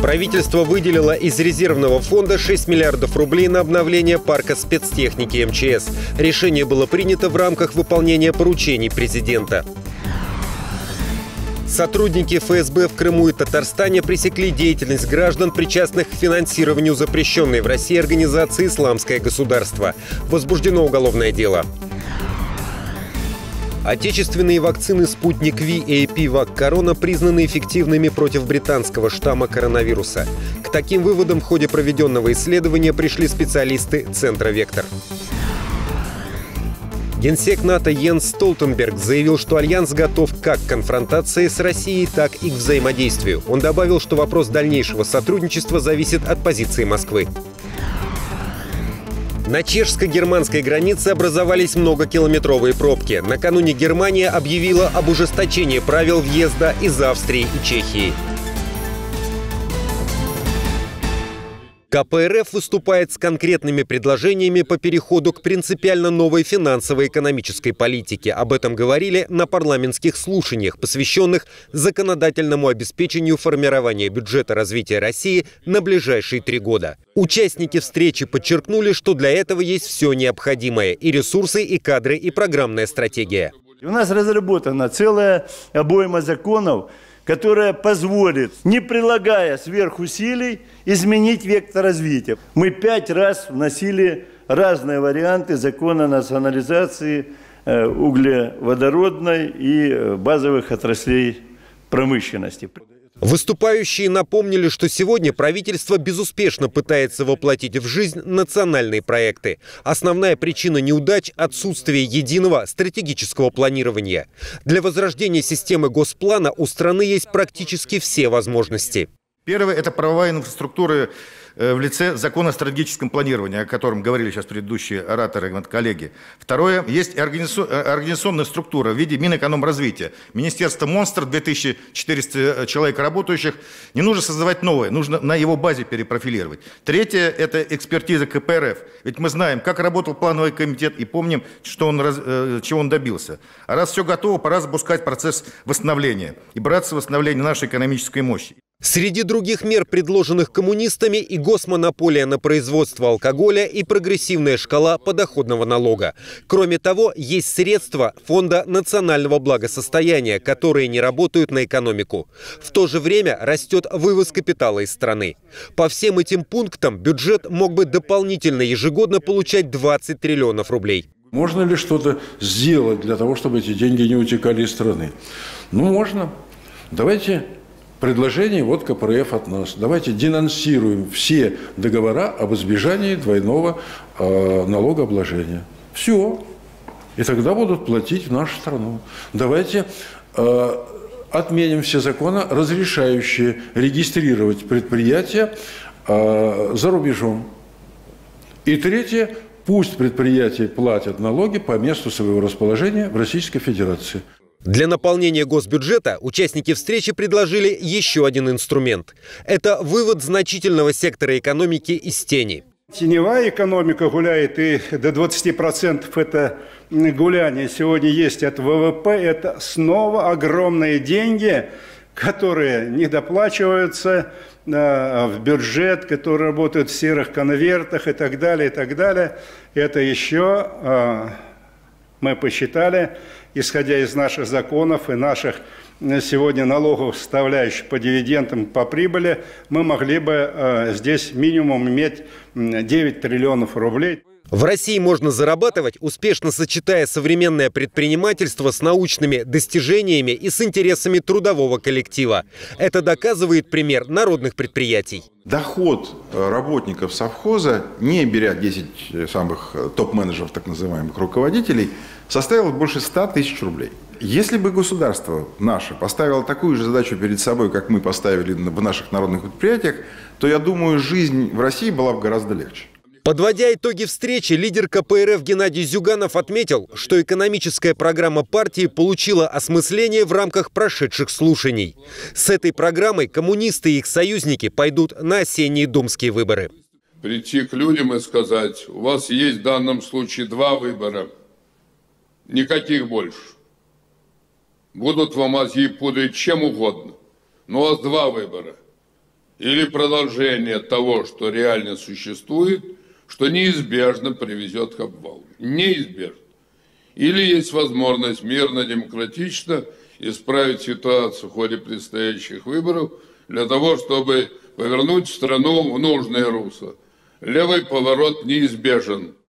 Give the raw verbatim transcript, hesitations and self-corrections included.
Правительство выделило из резервного фонда шесть миллиардов рублей на обновление парка спецтехники эм че эс. Решение было принято в рамках выполнения поручений президента. Сотрудники эф эс бэ в Крыму и Татарстане пресекли деятельность граждан, причастных к финансированию запрещенной в России организации «Исламское государство». Возбуждено уголовное дело. Отечественные вакцины «Спутник Ви» и «Эпивак Корона» признаны эффективными против британского штамма коронавируса. К таким выводам в ходе проведенного исследования пришли специалисты Центра «Вектор». Генсек НАТО Йенс Столтенберг заявил, что Альянс готов как к конфронтации с Россией, так и к взаимодействию. Он добавил, что вопрос дальнейшего сотрудничества зависит от позиции Москвы. На чешско-германской границе образовались многокилометровые пробки. Накануне Германия объявила об ужесточении правил въезда из Австрии и Чехии. ка пэ эр эф выступает с конкретными предложениями по переходу к принципиально новой финансово-экономической политике. Об этом говорили на парламентских слушаниях, посвященных законодательному обеспечению формирования бюджета развития России на ближайшие три года. Участники встречи подчеркнули, что для этого есть все необходимое – и ресурсы, и кадры, и программная стратегия. У нас разработана целая обойма законов, которая позволит, не прилагая сверхусилий, изменить вектор развития. Мы пять раз вносили разные варианты закона национализации э, углеводородной и базовых отраслей промышленности. Выступающие напомнили, что сегодня правительство безуспешно пытается воплотить в жизнь национальные проекты. Основная причина неудач – отсутствие единого стратегического планирования. Для возрождения системы госплана у страны есть практически все возможности. Первое – это правовая инфраструктура в лице закона о стратегическом планировании, о котором говорили сейчас предыдущие ораторы, коллеги. Второе – есть организационная структура в виде Минэкономразвития. Министерство монстр, две тысячи четыреста человек работающих. Не нужно создавать новое, нужно на его базе перепрофилировать. Третье – это экспертиза ка пэ эр эф. Ведь мы знаем, как работал плановый комитет и помним, что он, чего он добился. А раз все готово, пора запускать процесс восстановления и браться за восстановление нашей экономической мощи. Среди других мер, предложенных коммунистами, и госмонополия на производство алкоголя, и прогрессивная шкала подоходного налога. Кроме того, есть средства Фонда национального благосостояния, которые не работают на экономику. В то же время растет вывоз капитала из страны. По всем этим пунктам бюджет мог бы дополнительно ежегодно получать двадцать триллионов рублей. Можно ли что-то сделать для того, чтобы эти деньги не утекали из страны? Ну, можно. Давайте... Предложение вот ка пэ эр эф от нас. Давайте денонсируем все договора об избежании двойного э, налогообложения. Все. И тогда будут платить в нашу страну. Давайте э, отменим все законы, разрешающие регистрировать предприятия э, за рубежом. И третье. Пусть предприятия платят налоги по месту своего расположения в Российской Федерации. Для наполнения госбюджета участники встречи предложили еще один инструмент. Это вывод значительного сектора экономики из тени. Теневая экономика гуляет, и до двадцати процентов это гуляние сегодня есть от вэ вэ пэ. Это снова огромные деньги, которые недоплачиваются в бюджет, которые работают в серых конвертах и так далее, и так далее. Это еще, мы посчитали, исходя из наших законов и наших сегодня налоговых составляющих по дивидендам, по прибыли, мы могли бы э, здесь минимум иметь девять триллионов рублей. В России можно зарабатывать, успешно сочетая современное предпринимательство с научными достижениями и с интересами трудового коллектива. Это доказывает пример народных предприятий. Доход работников совхоза, не беря десять самых топ-менеджеров, так называемых руководителей, составил больше ста тысяч рублей. Если бы государство наше поставило такую же задачу перед собой, как мы поставили в наших народных предприятиях, то, я думаю, жизнь в России была бы гораздо легче. Подводя итоги встречи, лидер ка пэ эр эф Геннадий Зюганов отметил, что экономическая программа партии получила осмысление в рамках прошедших слушаний. С этой программой коммунисты и их союзники пойдут на осенние думские выборы. Прийти к людям и сказать: у вас есть в данном случае два выбора, никаких больше. Будут вам мозги пудрить чем угодно, но у вас два выбора. или продолжение того, что реально существует, что неизбежно приведет к обвалу. Неизбежно. Или есть возможность мирно, демократично исправить ситуацию в ходе предстоящих выборов для того, чтобы повернуть страну в нужное русло. Левый поворот неизбежен.